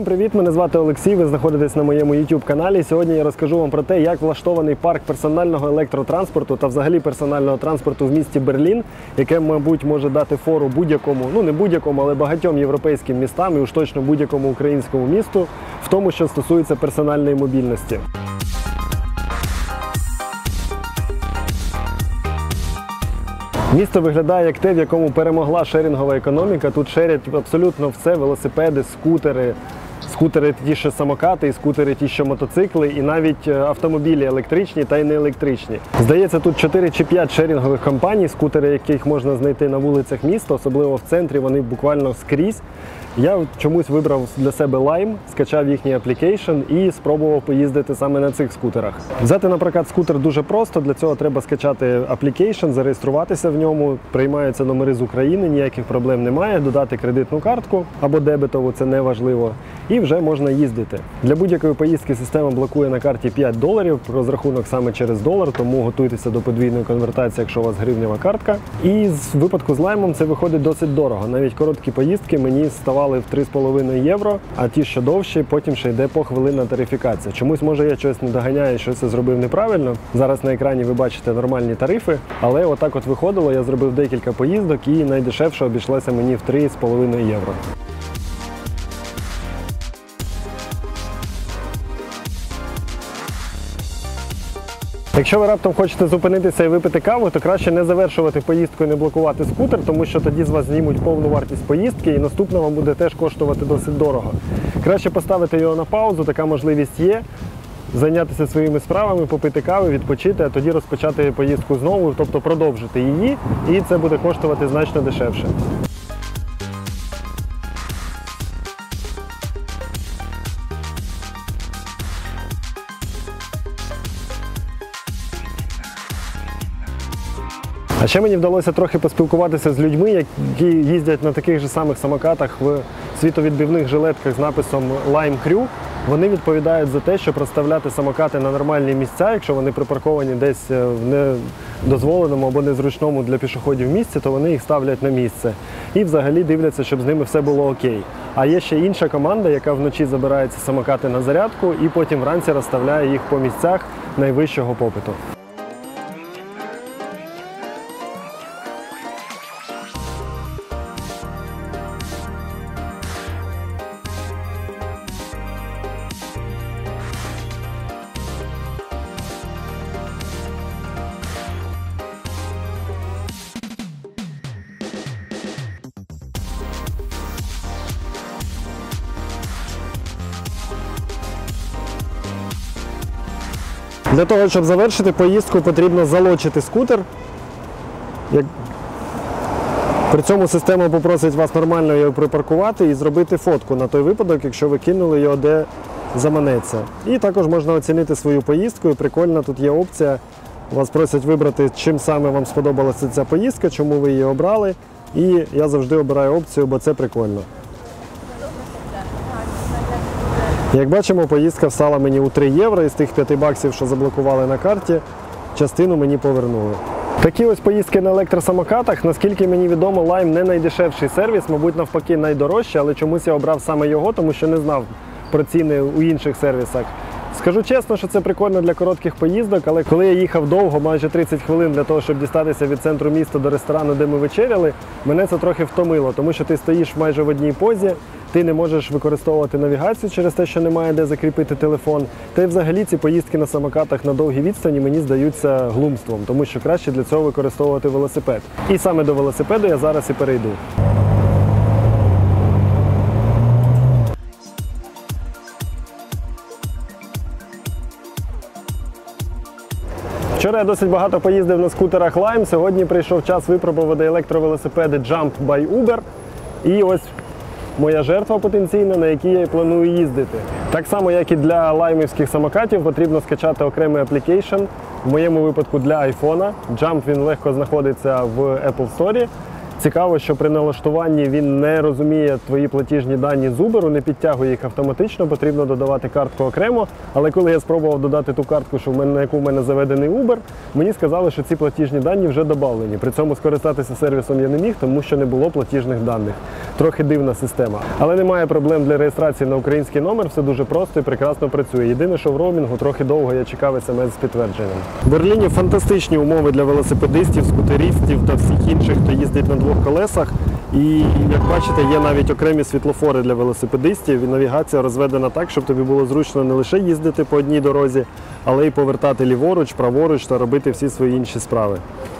Всім привіт! Мене звати Олексій, ви знаходитесь на моєму YouTube каналі. Сьогодні я розкажу вам про те, як влаштований парк персонального електротранспорту та взагалі персонального транспорту в місті Берлін, яке, мабуть, може дати фору будь-якому, ну не будь-якому, але багатьом європейським містам і уж точно будь-якому українському місту в тому, що стосується персональної мобільності. Місто виглядає як те, в якому перемогла шерінгова економіка. Тут шерять абсолютно все – велосипеди, скутери ті, що самокати, і скутери ті, що мотоцикли, і навіть автомобілі електричні та й не електричні. Здається, тут 4 чи 5 шерінгових компаній, скутери яких можна знайти на вулицях міста, особливо в центрі, вони буквально скрізь. Я чомусь вибрав для себе Lime, скачав їхній аплікейшн і спробував поїздити саме на цих скутерах. Взяти на прокат скутер дуже просто, для цього треба скачати аплікейшн, зареєструватися в ньому, приймаються номери з України, ніяких проблем немає, додати кредитну картку або дебетову, це не важливо, і вже можна їздити. Для будь-якої поїздки система блокує на карті $5, розрахунок саме через долар, тому готуйтеся до подвійної конвертації, якщо у вас гривнева картка. І в випадку з Lime це виходить досить дорого, навіть короткі поїздки мені ставали в 3,5 євро, а ті, що довші, потім ще йде похвилинна тарифікація. Чомусь, може, я щось не доганяю, щось я зробив неправильно. Зараз на екрані ви бачите нормальні тарифи, але отак от виходило, я зробив декілька поїздок і найдешевше обійшлося мені в 3,5 євро. Якщо ви раптом хочете зупинитися і випити каву, то краще не завершувати поїздку і не блокувати скутер, тому що тоді з вас знімуть повну вартість поїздки і наступна вам буде теж коштувати досить дорого. Краще поставити його на паузу, така можливість є, зайнятися своїми справами, попити кави, відпочити, а тоді розпочати поїздку знову, тобто продовжити її, і це буде коштувати значно дешевше. А ще мені вдалося трохи поспілкуватися з людьми, які їздять на таких же самих самокатах в світовідбивних жилетках з написом Lime Crew. Вони відповідають за те, щоб розставляти самокати на нормальні місця. Якщо вони припарковані десь в недозволеному або незручному для пішоходів місці, то вони їх ставлять на місце. І взагалі дивляться, щоб з ними все було окей. А є ще інша команда, яка вночі забирає ці самокати на зарядку і потім вранці розставляє їх по місцях найвищого попиту. Для того, щоб завершити поїздку, потрібно залочити скутер. При цьому система попросить вас нормально його припаркувати і зробити фотку на той випадок, якщо ви кинули його де заманеться. І також можна оцінити свою поїздку. І прикольно, тут є опція. Вас просять вибрати, чим саме вам сподобалася ця поїздка, чому ви її обрали. І я завжди обираю опцію, бо це прикольно. Як бачимо, поїздка встала мені у 3 євро, із тих 5 баксів, що заблокували на карті, частину мені повернули. Такі ось поїздки на електросамокатах. Наскільки мені відомо, Lime не найдешевший сервіс, мабуть, навпаки найдорожчий, але чомусь я обрав саме його, тому що не знав про ціни у інших сервісах. Скажу чесно, що це прикольно для коротких поїздок, але коли я їхав довго, майже 30 хвилин для того, щоб дістатися від центру міста до ресторану, де ми вечеряли, мене це трохи втомило, тому що ти стоїш майже в одній позі, ти не можеш використовувати навігацію через те, що немає де закріпити телефон. Та й взагалі ці поїздки на самокатах на довгій відстані мені здаються глумством, тому що краще для цього використовувати велосипед. І саме до велосипеду я зараз і перейду. Вчора я досить багато поїздив на скутерах Lime, сьогодні прийшов час випробувати електровелосипеди Jump by Uber. І ось моя жертва потенційна, на якій я і планую їздити. Так само, як і для лаймівських самокатів, потрібно скачати окремий аплікейшн. В моєму випадку для iPhone. Jump він легко знаходиться в Apple Store. Цікаво, що при налаштуванні він не розуміє твої платіжні дані з Uber, не підтягує їх автоматично, потрібно додавати картку окремо. Але коли я спробував додати ту картку, на яку в мене заведений Uber, мені сказали, що ці платіжні дані вже додавлені. При цьому скористатися сервісом я не міг, тому що не було платіжних даних. Трохи дивна система. Але немає проблем для реєстрації на український номер, все дуже просто і прекрасно працює. Єдине, що в роумінгу трохи довго я чекав смс з підтвердженням. В Берліні фантастичні умови для велосипедистів, скутеристів та всіх інших, хто їздить на двох колесах. І, як бачите, є навіть окремі світлофори для велосипедистів, і навігація розведена так, щоб тобі було зручно не лише їздити по одній дорозі, але й повертати ліворуч, праворуч та робити всі свої інші справи.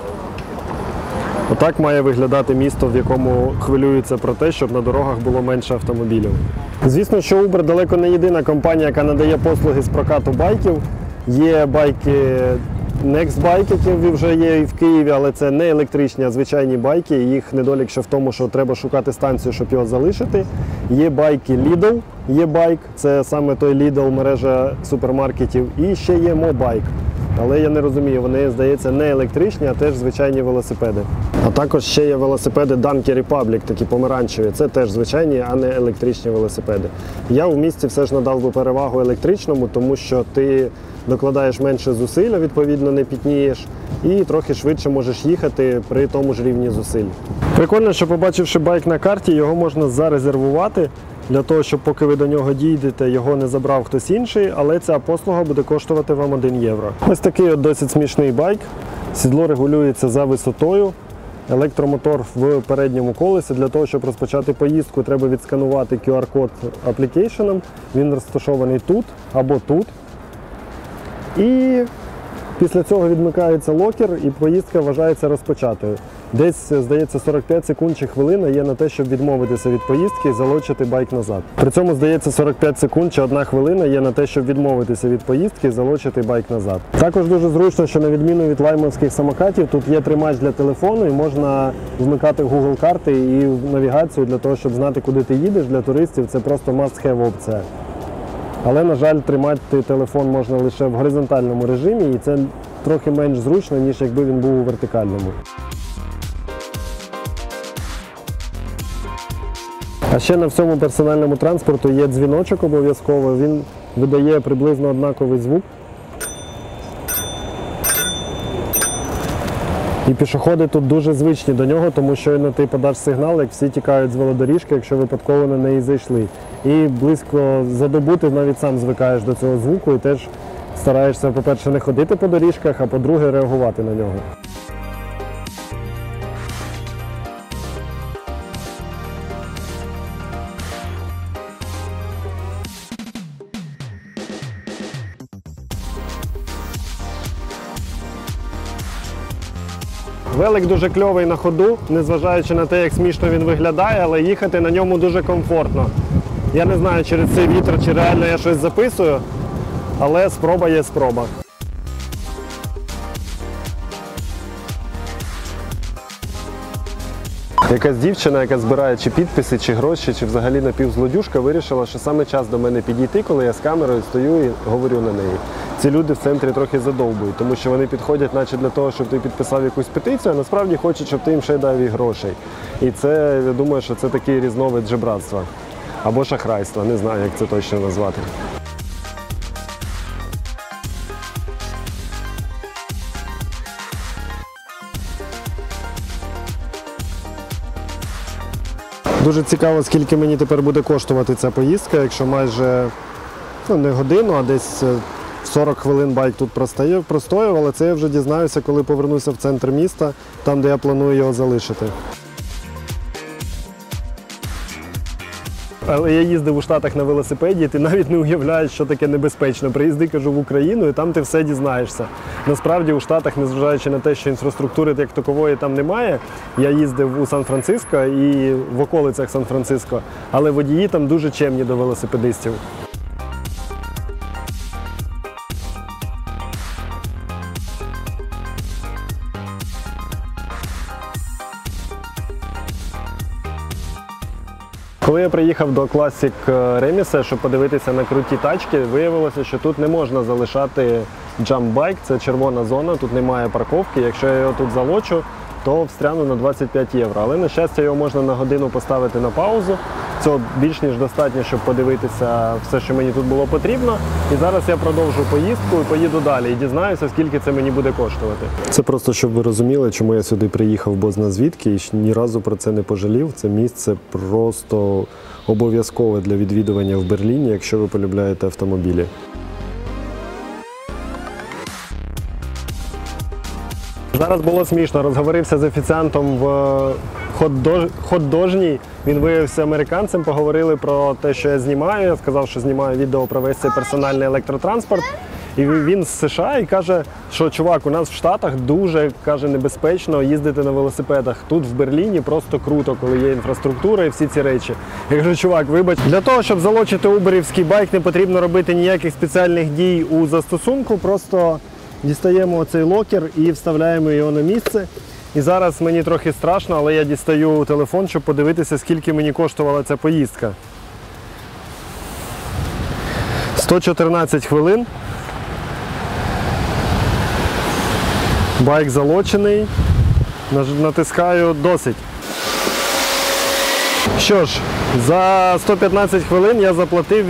Отак має виглядати місто, в якому хвилюються про те, щоб на дорогах було менше автомобілів. Звісно, що Uber далеко не єдина компанія, яка надає послуги з прокату байків. Є байки Nextbike, які вже є і в Києві, але це не електричні, а звичайні байки. Їх недолік ще в тому, що треба шукати станцію, щоб його залишити. Є байки Lidl, є байк, це саме той Lidl, мережа супермаркетів. І ще є Mobike. Але я не розумію, вони, здається, не електричні, а теж звичайні велосипеди. А також ще є велосипеди Donkey Republic, такі помаранчеві. Це теж звичайні, а не електричні велосипеди. Я в місті все ж надав би перевагу електричному, тому що ти докладаєш менше зусиль, відповідно не пітнієш, і трохи швидше можеш їхати при тому ж рівні зусиль. Прикольно, що побачивши байк на карті, його можна зарезервувати, для того, щоб поки ви до нього дійдете, його не забрав хтось інший, але ця послуга буде коштувати вам 1 євро. Ось такий от досить смішний байк. Сідло регулюється за висотою. Електромотор в передньому колесі. Для того, щоб розпочати поїздку, треба відсканувати QR-код аплікейшеном. Він розташований тут або тут. І після цього відмикається локер і поїздка вважається розпочатою. Десь, здається, 45 секунд чи хвилина є на те, щоб відмовитися від поїздки і залочити байк назад. При цьому, здається, 45 секунд чи 1 хвилина є на те, щоб відмовитися від поїздки і залочити байк назад. Також дуже зручно, що на відміну від лаймовських самокатів, тут є тримач для телефону і можна вмикати Google карти і навігацію для того, щоб знати, куди ти їдеш. Для туристів це просто must-have опція. Але, на жаль, тримати телефон можна лише в горизонтальному режимі, і це трохи менш зручно, ніж якби він був у вертикальному. А ще на всьому персональному транспорту є дзвіночок обов'язково, він видає приблизно однаковий звук. І пішоходи тут дуже звичні до нього, тому що ти подаш сигнал, як всі тікають з велодоріжки, якщо випадково на неї зайшли. І близько за добу ти навіть сам звикаєш до цього звуку і теж стараєшся, по-перше, не ходити по доріжках, а по-друге, реагувати на нього. Велик дуже кльовий на ходу, незважаючи на те, як смішно він виглядає, але їхати на ньому дуже комфортно. Я не знаю, через цей вітер, чи реально я щось записую, але спроба є спроба. Якась дівчина, яка збирає чи підписи, чи гроші, чи взагалі напівзлодюжка, вирішила, що саме час до мене підійти, коли я з камерою стою і говорю на неї. Ці люди в центрі трохи задовбують, тому що вони підходять наче для того, щоб ти підписав якусь петицію, а насправді хочуть, щоб ти їм ще дав і грошей. І це, я думаю, що це такий різновид жебратства. Або шахрайства, не знаю, як це точно назвати. Дуже цікаво, скільки мені тепер буде коштувати ця поїздка, якщо майже, не годину, а десь 40 хвилин байк тут простояв, але це я вже дізнаюся, коли повернуся в центр міста, там, де я планую його залишити. Але я їздив у Штатах на велосипеді, і ти навіть не уявляєш, що таке небезпечно. Приїзди, кажу, в Україну, і там ти все дізнаєшся. Насправді у Штатах, незважаючи на те, що інфраструктури як такової там немає, я їздив у Сан-Франциско і в околицях Сан-Франциско, але водії там дуже чемні до велосипедистів. Коли я приїхав до Classic Remise, щоб подивитися на круті тачки, виявилося, що тут не можна залишати джамп-байк, це червона зона, тут немає парковки. Якщо я його тут залочу, то встряну на 25 євро. Але, на щастя, його можна на годину поставити на паузу. Цього більш ніж достатньо, щоб подивитися все, що мені тут було потрібно. І зараз я продовжу поїздку і поїду далі. І дізнаюся, скільки це мені буде коштувати. Це просто, щоб ви розуміли, чому я сюди приїхав бозна звідки і ні разу про це не пожалів. Це місце просто обов'язкове для відвідування в Берліні, якщо ви полюбляєте автомобілі. Зараз було смішно. Розговорився з офіціантом в хот-дожній. Він виявився американцем, поговорили про те, що я знімаю. Я сказав, що знімаю відео про весь цей персональний електротранспорт. І він з США і каже, що чувак, у нас в Штатах дуже, каже, небезпечно їздити на велосипедах. Тут в Берліні просто круто, коли є інфраструктура і всі ці речі. Я кажу, чувак, вибач, для того, щоб залочити уберівський байк, не потрібно робити ніяких спеціальних дій у застосунку, просто дістаємо цей локер і вставляємо його на місце. І зараз мені трохи страшно, але я дістаю телефон, щоб подивитися, скільки мені коштувала ця поїздка. 114 хвилин. Байк залочений. Натискаю «Досить». Що ж, за 115 хвилин я заплатив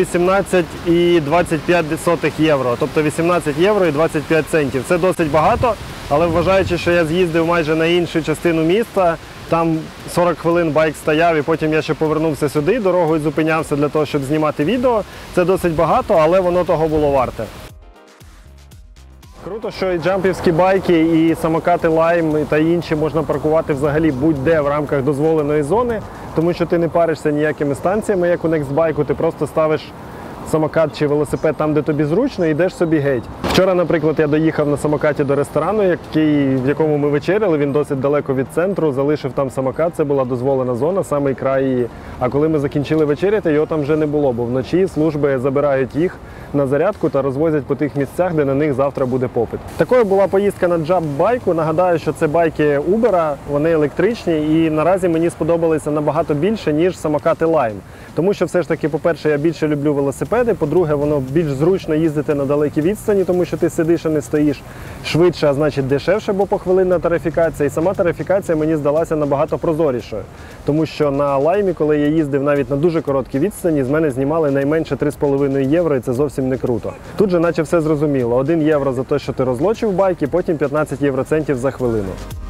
18,25 євро, тобто 18 євро і 25 центів. Це досить багато, але вважаючи, що я з'їздив майже на іншу частину міста, там 40 хвилин байк стояв і потім я ще повернувся сюди, дорогою зупинявся для того, щоб знімати відео. Це досить багато, але воно того було варте. Круто, що і джампівські байки, і самокати Lime та інші можна паркувати взагалі будь-де в рамках дозволеної зони, тому що ти не паришся ніякими станціями, як у Nextbike, ти просто ставиш самокат чи велосипед там, де тобі зручно, і йдеш собі геть. Вчора, наприклад, я доїхав на самокаті до ресторану, в якому ми вечеряли, він досить далеко від центру, залишив там самокат, це була дозволена зона, самий край її. А коли ми закінчили вечеряти, його там вже не було, бо вночі служби забирають їх на зарядку та розвозять по тих місцях, де на них завтра буде попит. Такою була поїздка на джамп-байку. Нагадаю, що це байки Uber, вони електричні і наразі мені сподобалися набагато більше, ніж самокати Lime. Тому що все ж таки, по-перше, я більше люблю велосипеди, по-друге, воно більш зручно їздити на далекій відстані, тому що ти сидиш, а не стоїш швидше, а значить дешевше, бо похвилинна тарифікація. І сама тарифікація мені здалася набагато прозорішою. Тому що на Lime, коли я їздив навіть на дуже короткій відстані, з мене знімали найменше 3,5 євро, і це зовсім не круто. Тут же наче все зрозуміло. 1 євро за те, що ти розлочив байк, і потім 15 євроцентів за хвилину.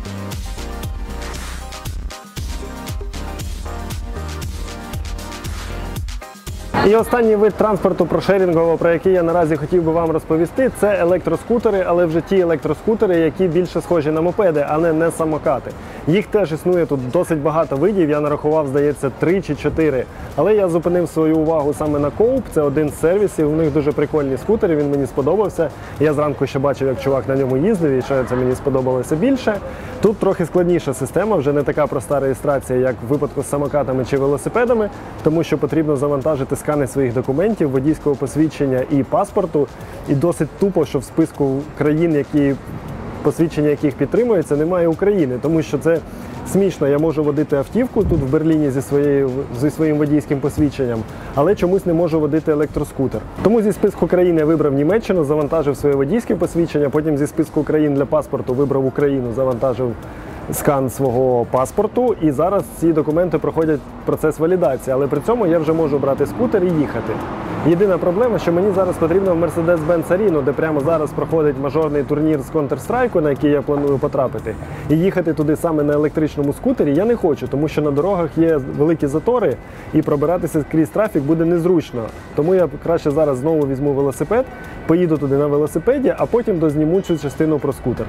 І останній вид транспорту прошерінгового, про який я наразі хотів би вам розповісти, це електроскутери, але вже ті електроскутери, які більше схожі на мопеди, а не самокати. Їх теж існує тут досить багато видів, я нарахував, здається, 3 чи 4. Але я зупинив свою увагу саме на Coop, це один з сервісів, у них дуже прикольні скутери, він мені сподобався. Я зранку ще бачив, як чувак на ньому їздив, і що це мені сподобалося більше. Тут трохи складніша система, вже не така проста реєстрація, як в випадку з самокатами чи велосипедами, тому що потрібно завантажити скани своїх документів, водійського посвідчення і паспорту. І досить тупо, що в списку країн, посвідчення яких підтримується, немає України, тому що це смішно. Я можу водити автівку тут в Берліні зі своїм водійським посвідченням, але чомусь не можу водити електроскутер. Тому зі списку країн я вибрав Німеччину, завантажив своє водійське посвідчення, потім зі списку країн для паспорту вибрав Україну, завантажив скан свого паспорту, і зараз ці документи проходять процес валідації, але при цьому я вже можу брати скутер і їхати. Єдина проблема, що мені зараз потрібно в Mercedes-Benz Arena, де прямо зараз проходить мажорний турнір з Counter-Strike, на який я планую потрапити. І їхати туди саме на електричному скутері я не хочу, тому що на дорогах є великі затори і пробиратися крізь трафік буде незручно. Тому я краще зараз знову візьму велосипед, поїду туди на велосипеді, а потім дозніму цю частину про скутер.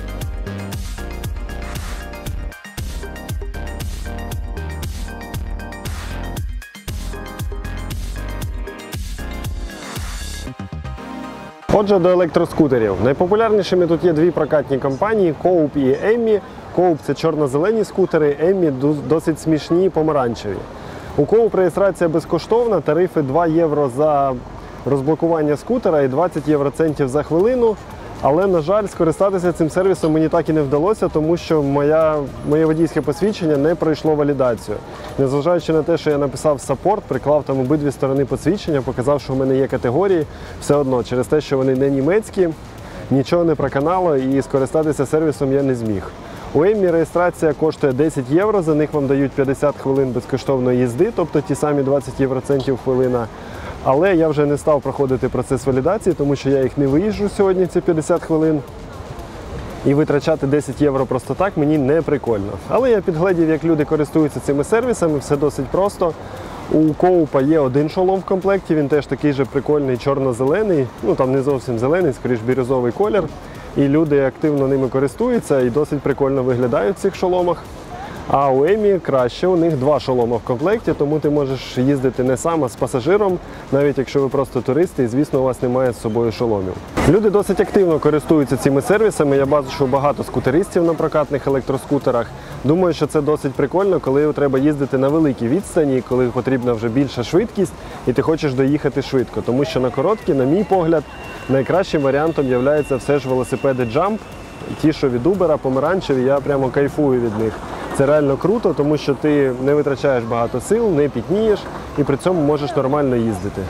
Отже, до електроскутерів. Найпопулярнішими тут є дві прокатні компанії – Coop і Emmy. Coop – це чорно-зелені скутери, Emmy – досить смішні помаранчеві. У Coop реєстрація безкоштовна, тарифи 2 євро за розблокування скутера і 20 євроцентів за хвилину. Але, на жаль, скористатися цим сервісом мені так і не вдалося, тому що моє водійське посвідчення не пройшло валідацію. Незважаючи на те, що я написав саппорт, приклав там обидві сторони посвідчення, показав, що в мене є категорії, все одно, через те, що вони не німецькі, нічого не проканало і скористатися сервісом я не зміг. У Еммі реєстрація коштує 10 євро, за них вам дають 50 хвилин безкоштовної їзди, тобто ті самі 20 євроцентів хвилина. Але я вже не став проходити процес валідації, тому що я їх не виїжджу сьогодні, ці 50 хвилин. І витрачати 10 євро просто так мені не прикольно. Але я підгледів, як люди користуються цими сервісами, все досить просто. У Коупа є один шолом в комплекті, він теж такий же прикольний, чорно-зелений, ну там не зовсім зелений, скоріш бірюзовий колір. І люди активно ними користуються і досить прикольно виглядають в цих шоломах. А у Еммі краще, у них два шолома в комплекті, тому ти можеш їздити не сам, а з пасажиром, навіть якщо ви просто туристи і, звісно, у вас немає з собою шоломів. Люди досить активно користуються цими сервісами, я бачу багато скутеристів на прокатних електроскутерах. Думаю, що це досить прикольно, коли треба їздити на великій відстані, коли потрібна вже більша швидкість і ти хочеш доїхати швидко. Тому що на короткі, на мій погляд, найкращим варіантом є все ж велосипеди Jump, ті, що від Uber, помаранчеві, я прямо кайфую від них. Це реально круто, тому що ти не витрачаєш багато сил, не пітнієш і при цьому можеш нормально їздити.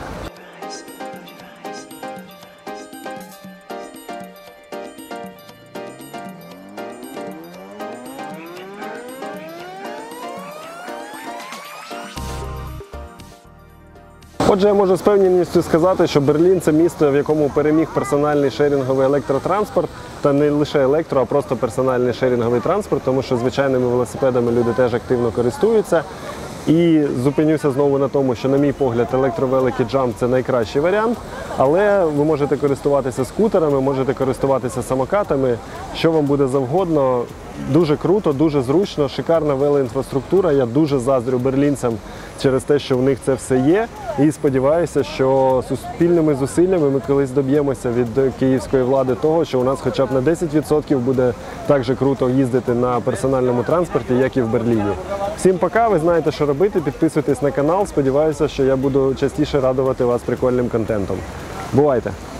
Отже, я можу з певністю сказати, що Берлін – це місто, в якому переміг персональний шерінговий електротранспорт, та не лише електро, а просто персональний шерінговий транспорт, тому що звичайними велосипедами люди теж активно користуються. І зупинюся знову на тому, що, на мій погляд, електровелики Jump – це найкращий варіант, але ви можете користуватися скутерами, можете користуватися самокатами, що вам буде завгодно. Дуже круто, дуже зручно, шикарна велоінфраструктура. Я дуже заздрю берлінцям через те, що в них це все є. І сподіваюся, що суспільними зусиллями ми колись доб'ємося від київської влади того, що у нас хоча б на 10% буде так же круто їздити на персональному транспорті, як і в Берліні. Всім пока, ви знаєте, що робити, підписуйтесь на канал. Сподіваюся, що я буду частіше радувати вас прикольним контентом. Бувайте!